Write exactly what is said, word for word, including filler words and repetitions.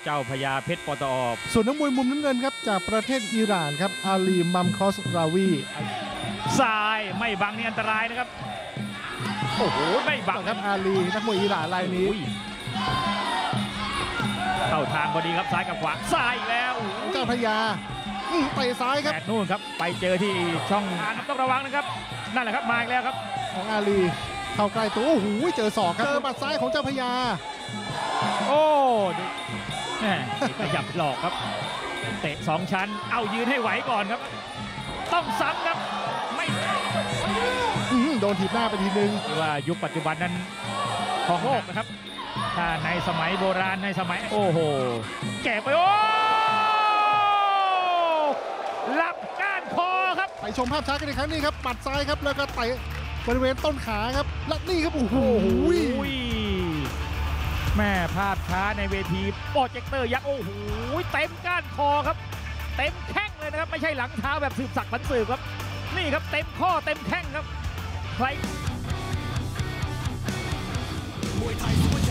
เจ้าพญาเพชรปตอส่วนนักมวยมุมน้ำเงินครับจากประเทศอิหร่านครับอาลีมัมคอสราวีซ้ายไม่บังนี่อันตรายนะครับโอ้โหไม่บังครับอาลีนักมวยอิหร่านรายนี้เข้าทางพอดีครับซ้ายกับขวาซ้ายอีกแล้วเจ้าพญาเตะซ้ายครับนู่นครับไปเจอที่ช่องต้องระวังนะครับนั่นแหละครับมาอีกแล้วครับของอาลีเข้าใกล้ตัวโอ้โหเจอศอกครับเจอบัดซ้ายของเจ้าพญาโอ้แหมขยับหลอกครับเตะสองชั้นเอายืนให้ไหวก่อนครับต้องซ้ำครับไม่โดนถีบหน้าไปทีนึงว่ายุคปัจจุบันนั้นของโลกนะครับถ้าในสมัยโบราณในสมัยโอ้โหแก่ไปโอ้ลับก้านคอครับไปชมภาพช้ากันอีกครั้งนี้ครับปัดซ้ายครับแล้วก็เตะบริเวณต้นขาครับและนี่ครับโอ้โหแม่ภาพช้าในเวทีโปรเจคเตอร์ยักษ์โอ้โหเต็มก้านคอครับเต็มแข้งเลยนะครับไม่ใช่หลังเท้าแบบสืบสักดิ์พันสืบครับนี่ครับเต็มข้อเต็มแข้งครับใคร